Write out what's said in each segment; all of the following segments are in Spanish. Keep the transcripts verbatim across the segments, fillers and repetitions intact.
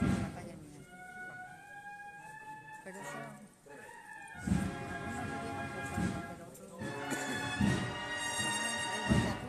en la calle mía. Pero eso, algunos lo llevan rezando, pero otros no. Ahí voy de aquí.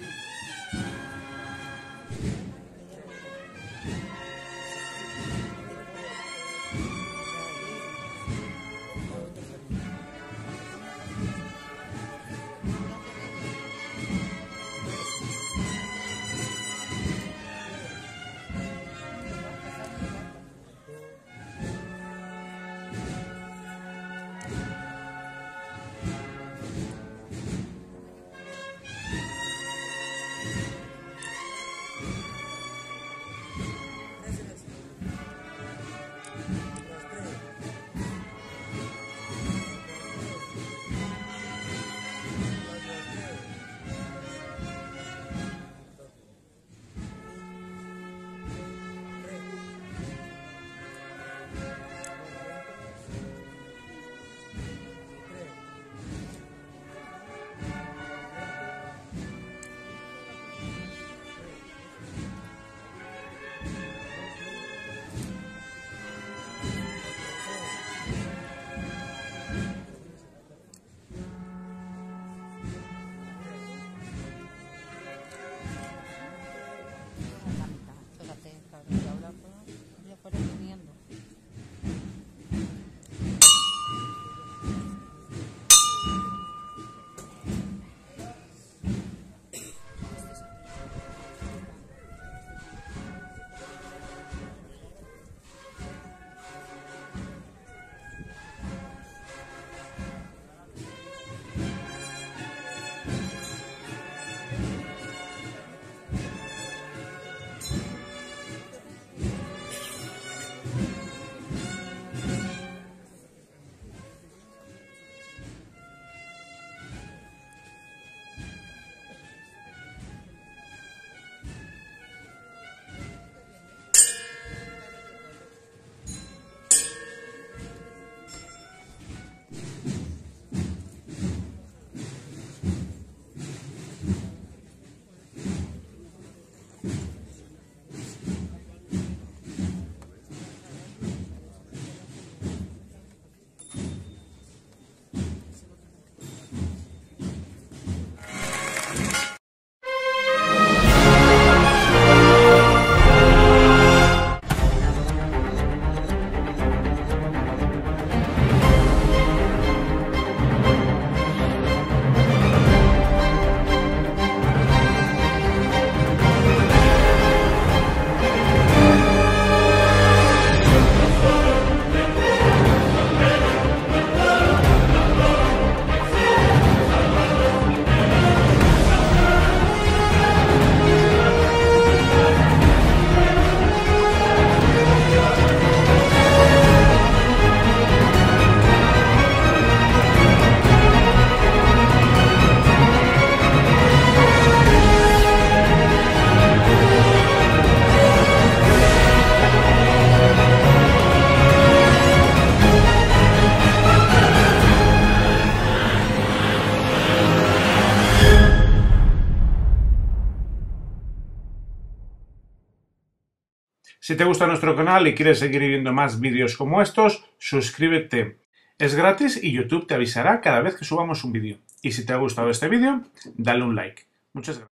Fíjate, cabrón, y ahora pues, ya fuera comiendo. Si te gusta nuestro canal y quieres seguir viendo más vídeos como estos, suscríbete. Es gratis y YouTube te avisará cada vez que subamos un vídeo. Y si te ha gustado este vídeo, dale un like. Muchas gracias.